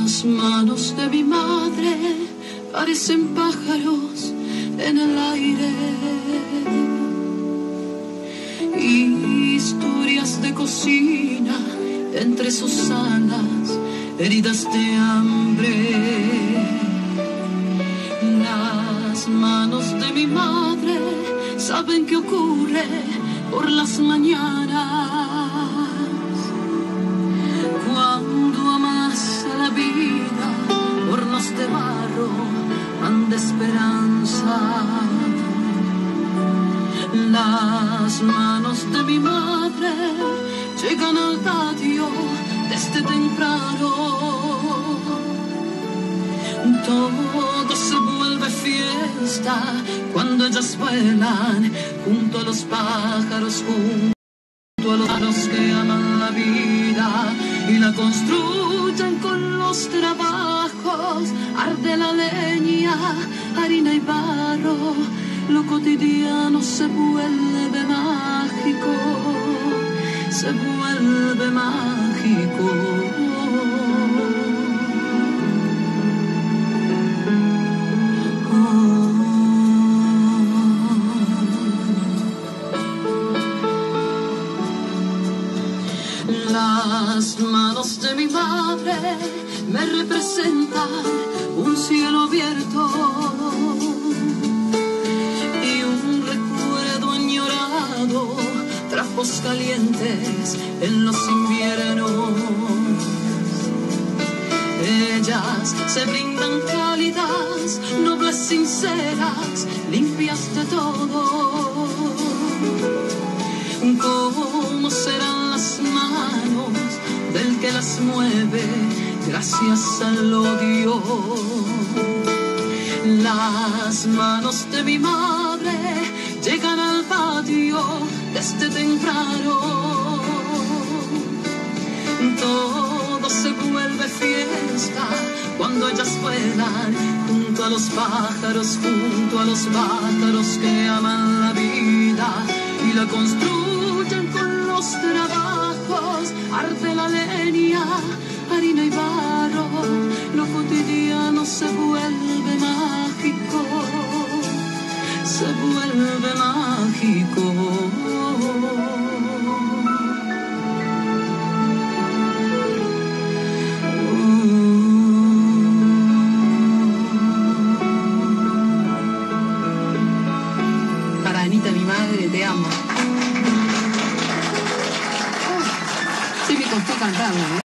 Las manos de mi madre parecen pájaros en el aire. Historias de cocina entre sus alas, heridas de hambre. Las manos de mi madre saben qué ocurre por las mañanas. Cuando amas a la vida, hornos de barro, pan de esperanza. Las manos de mi madre llegan al patio desde temprano. Todo se vuelve fiesta cuando ellas vuelan junto a los pájaros, junto a los que aman la vida y la construyen con los trabajos. Arde la leña, harina y barro, lo cotidiano se vuelve mágico, se vuelve mágico. Las manos de mi madre me representan un cielo abierto y un recuerdo añorado, trapos calientes en los inviernos. Ellas se brindan cálidas, nobles, sinceras, limpias de todo. ¿Cómo serán las manos del que las mueve gracias al odio? Las manos de mi madre llegan al patio desde temprano. Todo se vuelve fiesta cuando ellas vuelan junto a los pájaros, junto a los pájaros que aman la vida y la construyen con los trabajos. Arde la leña, harina y barro, lo cotidiano se vuelve mágico, se vuelve mágico. Para Anita, mi madre, te amo. Sí, me costó cantarla, ¿eh?